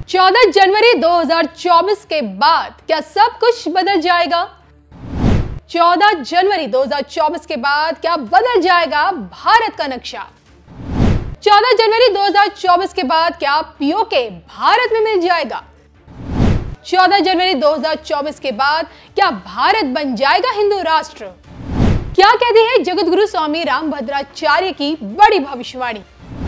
14 जनवरी 2024 के बाद क्या सब कुछ बदल जाएगा? 14 जनवरी 2024 के बाद क्या बदल जाएगा भारत का नक्शा? 14 जनवरी 2024 के बाद क्या पीओके भारत में मिल जाएगा? 14 जनवरी 2024 के बाद क्या भारत बन जाएगा हिंदू राष्ट्र? क्या कहती है जगतगुरु स्वामी रामभद्राचार्य की बड़ी भविष्यवाणी?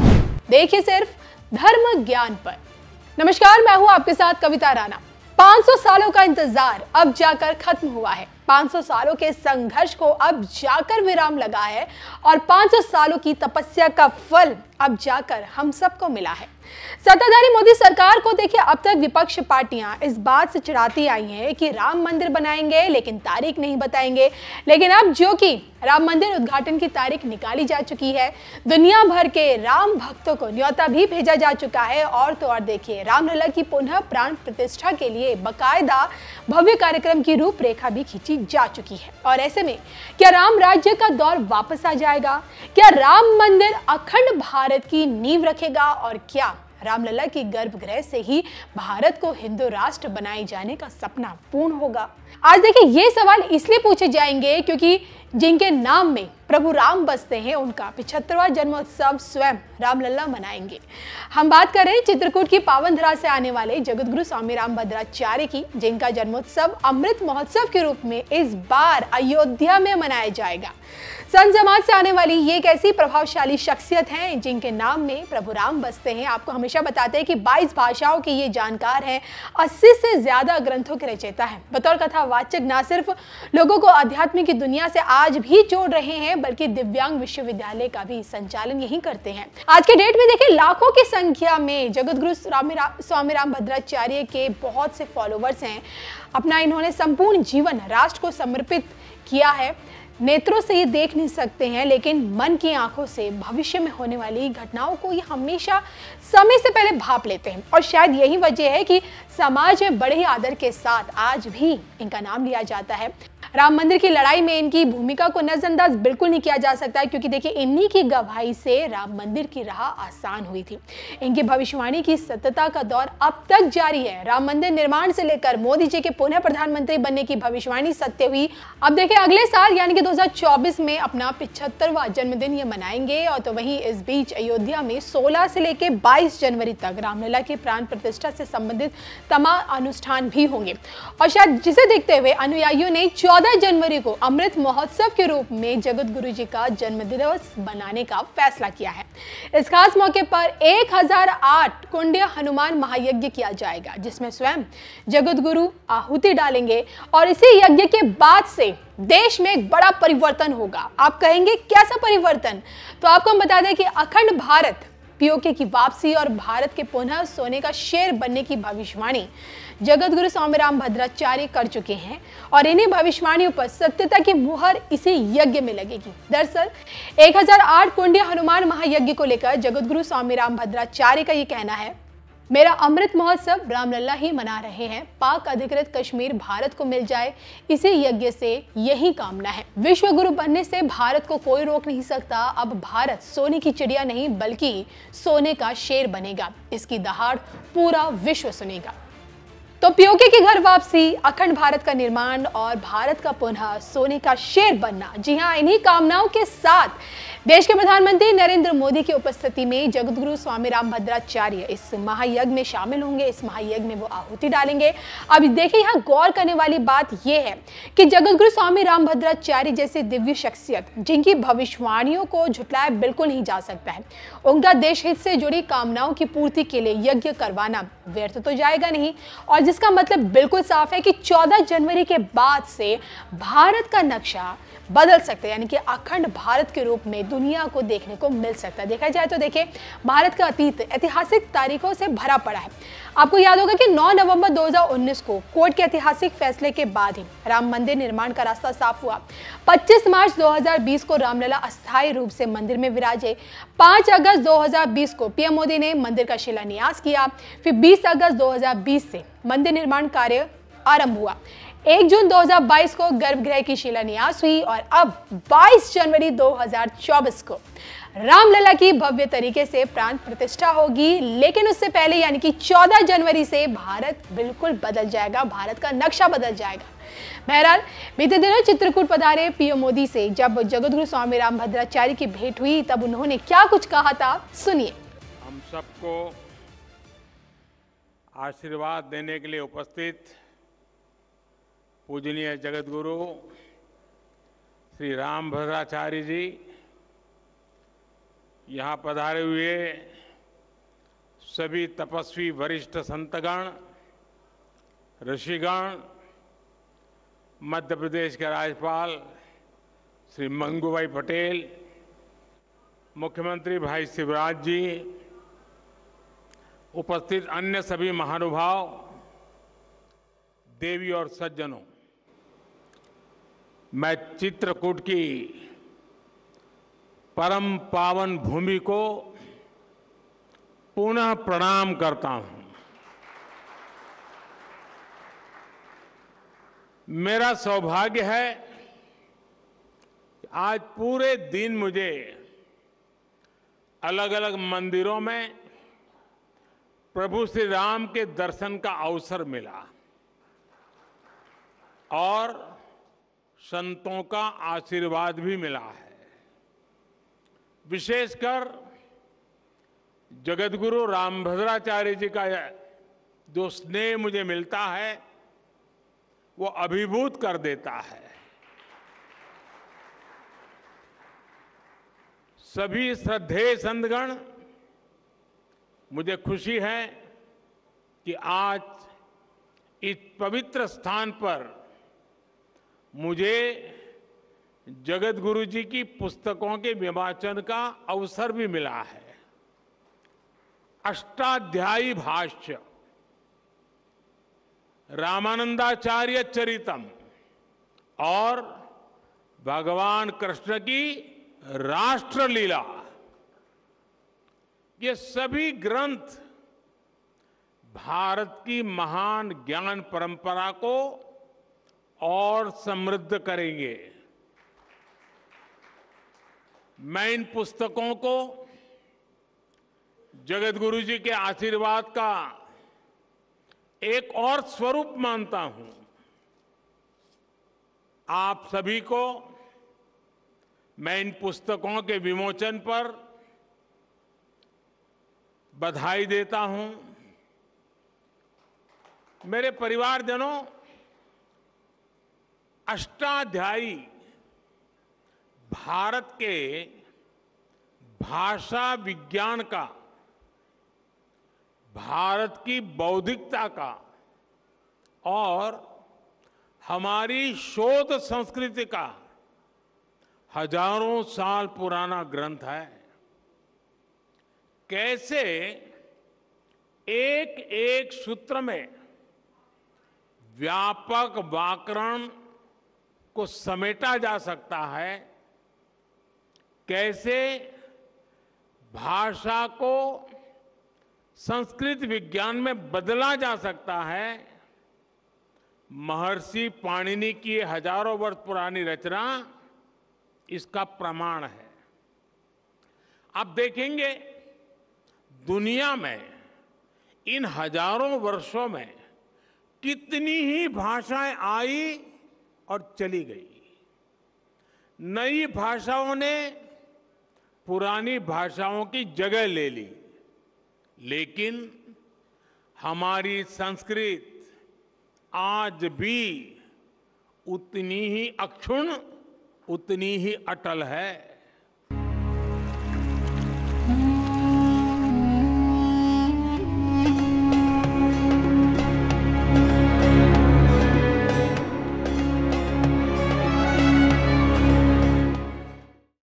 देखिए सिर्फ धर्म ज्ञान पर। नमस्कार, मैं हूं आपके साथ कविता राणा। 500 सालों का इंतजार अब जाकर खत्म हुआ है। 500 सालों के संघर्ष को अब जाकर विराम लगा है और 500 सालों की तपस्या का फल अब जाकर हम सबको मिला है। सत्ताधारी मोदी सरकार को देखिए, अब तक विपक्ष पार्टियां इस बात से चिढ़ाती आई हैं कि राम मंदिर बनाएंगे लेकिन तारीख नहीं बताएंगे। लेकिन अब जो कि राम मंदिर उद्घाटन की तारीख निकाली जा चुकी है, दुनिया भर के राम भक्तों को न्योता भी भेजा जा चुका है। और तो और देखिए, रामलला की पुनः प्राण प्रतिष्ठा के लिए बकायदा भव्य कार्यक्रम की रूपरेखा भी खींची जा चुकी है। और ऐसे में क्या राम राज्य का दौर वापस आ जाएगा? क्या राम मंदिर अखंड भारत की नींव रखेगा? और क्या रामलला की गर्भगृह से ही भारत को हिंदू राष्ट्र बनाए जाने का सपना पूर्ण होगा? आज देखिए, ये सवाल इसलिए पूछे जाएंगे क्योंकि जिनके नाम में प्रभु राम बसते हैं, उनका 75वां जन्मोत्सव स्वयं रामलला मनाएंगे। हम बात कर रहे हैं चित्रकूट की पावन धरा से आने वाले जगतगुरु स्वामी रामभद्राचार्य की, जिनका जन्मोत्सव अमृत महोत्सव के रूप में इस बार अयोध्या में मनाया जाएगा। संत समाज से आने वाली ये एक ऐसी प्रभावशाली शख्सियत हैं जिनके नाम में प्रभु राम बसते हैं। आपको हमेशा बताते हैं कि 22 भाषाओं के ये जानकार हैं, 80 से ज्यादा ग्रंथों के रचयिता हैं। बतौर कथावाचक न सिर्फ लोगों को आध्यात्म की दुनिया से आज भी जोड़ रहे हैं, बल्कि दिव्यांग विश्वविद्यालय का भी संचालन यही करते हैं। आज के डेट में देखिए, लाखों की संख्या में जगतगुरु स्वामी रामभद्राचार्य के बहुत से फॉलोवर्स हैं। अपना इन्होंने संपूर्ण जीवन राष्ट्र को समर्पित किया है। नेत्रों से ये देख नहीं सकते हैं, लेकिन मन की आंखों से भविष्य में होने वाली घटनाओं को ये हमेशा समय से पहले भांप लेते हैं। और शायद यही वजह है कि समाज में बड़े ही आदर के साथ आज भी इनका नाम लिया जाता है। राम मंदिर की लड़ाई में इनकी भूमिका को नजरअंदाज बिल्कुल नहीं किया जा सकता है, क्योंकि देखिए, इन्हीं की गवाही से राम मंदिर की राह आसान हुई थी। इनकी भविष्यवाणी की सत्यता का दौर अब तक जारी है। राम मंदिर निर्माण से लेकर मोदी जी के पुनः प्रधानमंत्री बनने की भविष्यवाणी सत्य हुई। अब देखिए, अगले साल यानी कि 2024 में अपना 75वां जन्मदिन ये मनाएंगे। और तो वहीं इस बीच अयोध्या में 16 से लेकर 22 जनवरी तक रामलला की प्राण प्रतिष्ठा से संबंधित तमाम अनुष्ठान भी होंगे। और शायद जिसे देखते हुए अनुयायियों ने 14 जनवरी को अमृत महोत्सव के रूप में जगतगुरु जी का जन्मदिवस बनाने का फैसला किया है। इस खास मौके पर 1008 कुंड हनुमान महायज्ञ किया जाएगा, जिसमें स्वयं जगतगुरु आहुति डालेंगे। और इसी यज्ञ के बाद से देश में एक बड़ा परिवर्तन होगा। आप कहेंगे कैसा परिवर्तन? तो आपको हम बता दें कि अखंड भारत पीओके की वापसी और भारत के पुनः सोने का शेर बनने की भविष्यवाणी जगतगुरु स्वामी रामभद्राचार्य कर चुके हैं। और इन्हीं भविष्यवाणियों पर सत्यता की मुहर इसी यज्ञ में लगेगी। दरअसल 1008 कुंड हनुमान महायज्ञ को लेकर जगतगुरु स्वामी रामभद्राचार्य का ये कहना है, मेरा अमृत महोत्सव रामलला ही मना रहे हैं। पाक अधिकृत कश्मीर भारत को मिल जाए, इसी यज्ञ से यही कामना है। विश्व गुरु बनने से भारत को कोई रोक नहीं सकता। अब भारत सोने की चिड़िया नहीं बल्कि सोने का शेर बनेगा। इसकी दहाड़ पूरा विश्व सुनेगा। तो पीओके की घर वापसी, अखंड भारत का निर्माण और भारत का पुनः सोने का शेर बनना, जी हाँ, इन्हीं कामनाओं के साथ देश के प्रधानमंत्री नरेंद्र मोदी की उपस्थिति में जगतगुरु स्वामी रामभद्राचार्य इस महायज्ञ में शामिल होंगे। इस महायज्ञ में वो आहुति डालेंगे। अब देखिए, यहाँ गौर करने वाली बात यह है कि जगतगुरु स्वामी रामभद्राचार्य जैसे दिव्य शख्सियत, जिनकी भविष्यवाणियों को झुटलाया बिल्कुल नहीं जा सकता है, उनका देश हित से जुड़ी कामनाओं की पूर्ति के लिए यज्ञ करवाना व्यर्थ तो जाएगा नहीं। और जिसका मतलब बिल्कुल साफ है कि 14 जनवरी के बाद से भारत का नक्शा बदल सकते हैं, यानी कि अखंड भारत के रूप में दुनिया को देखने को मिल सकता है। देखा जाए तो देखिए, भारत का अतीत ऐतिहासिक तारीखों से भरा पड़ा है। आपको याद होगा कि 9 नवंबर 2019 को कोर्ट के ऐतिहासिक फैसले के बाद ही राम मंदिर निर्माण का रास्ता साफ हुआ। 25 मार्च 2020 को रामलला अस्थायी रूप से मंदिर में विराजे। 5 अगस्त 2020 को पीएम मोदी ने मंदिर का शिलान्यास किया। फिर 20 अगस्त 2020 से मंदिर निर्माण कार्य आरंभ हुआ। 1 जून 2022 को गर्भगृह की शिलान्यास हुई और अब 22 जनवरी 2024 को रामलला की भव्य तरीके से प्राण प्रतिष्ठा होगी, लेकिन उससे पहले यानी कि 14 जनवरी से भारत बिल्कुल बदल जाएगा, भारत का नक्शा बदल जाएगा। बहरहाल बीते दिनों चित्रकूट पधारे पीएम मोदी से जब जगतगुरु स्वामी रामभद्राचार्य की भेंट हुई तब उन्होंने क्या कुछ कहा था, सुनिए। हम सबको आशीर्वाद देने के लिए उपस्थित पूजनीय जगतगुरु श्री रामभद्राचार्य जी, यहाँ पधारे हुए सभी तपस्वी वरिष्ठ संतगण, ऋषिगण, मध्य प्रदेश के राज्यपाल श्री मंगूभाई पटेल, मुख्यमंत्री भाई शिवराज जी, उपस्थित अन्य सभी महानुभाव, देवी और सज्जनों, मैं चित्रकूट की परम पावन भूमि को पुनः प्रणाम करता हूं। मेरा सौभाग्य है कि आज पूरे दिन मुझे अलग अलग मंदिरों में प्रभु श्री राम के दर्शन का अवसर मिला और संतों का आशीर्वाद भी मिला है। विशेषकर जगतगुरु रामभद्राचार्य जी का जो स्नेह मुझे मिलता है वो अभिभूत कर देता है। सभी श्रद्धेय संतगण, मुझे खुशी है कि आज इस पवित्र स्थान पर मुझे जगतगुरु जी की पुस्तकों के विवाचन का अवसर भी मिला है। अष्टाध्यायी भाष्य, रामानंदाचार्य चरितम और भगवान कृष्ण की राष्ट्रलीला, ये सभी ग्रंथ भारत की महान ज्ञान परंपरा को और समृद्ध करेंगे। मैं इन पुस्तकों को जगतगुरु जी के आशीर्वाद का एक और स्वरूप मानता हूं। आप सभी को मैं इन पुस्तकों के विमोचन पर बधाई देता हूं। मेरे परिवारजनों, अष्टाध्यायी भारत के भाषा विज्ञान का, भारत की बौद्धिकता का और हमारी शोध संस्कृति का हजारों साल पुराना ग्रंथ है। कैसे एक एक सूत्र में व्यापक व्याकरण को समेटा जा सकता है, कैसे भाषा को संस्कृत विज्ञान में बदला जा सकता है, महर्षि पाणिनि की हजारों वर्ष पुरानी रचना इसका प्रमाण है। आप देखेंगे दुनिया में इन हजारों वर्षों में कितनी ही भाषाएं आई और चली गई। नई भाषाओं ने पुरानी भाषाओं की जगह ले ली, लेकिन हमारी संस्कृत आज भी उतनी ही अक्षुण्ण, उतनी ही अटल है।